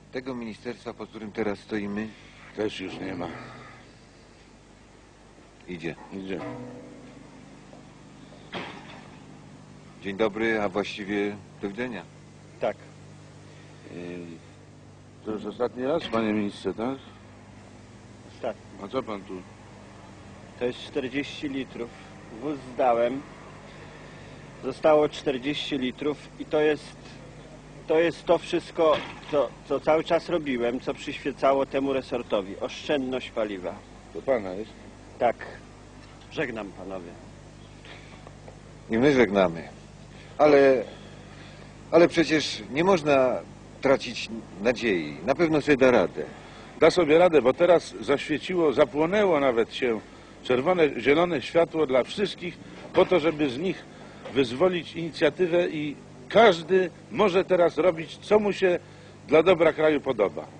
Tego ministerstwa, pod którym teraz stoimy, Też już nie ma. idzie. Idzie. Dzień dobry, a właściwie do widzenia. Tak. To już ostatni raz, panie ministrze, tak? Ostatni. A co pan tu? To jest 40 litrów. Wóz zdałem. Zostało 40 litrów i to jest to wszystko, co cały czas robiłem, co przyświecało temu resortowi. Oszczędność paliwa. To pana jest? Tak. Żegnam panowie. I my żegnamy. Ale przecież nie można tracić nadziei. Na pewno sobie da radę. Da sobie radę, bo teraz zaświeciło, zapłonęło nawet się czerwone, zielone światło dla wszystkich po to, żeby z nich wyzwolić inicjatywę i każdy może teraz robić, co mu się dla dobra kraju podoba.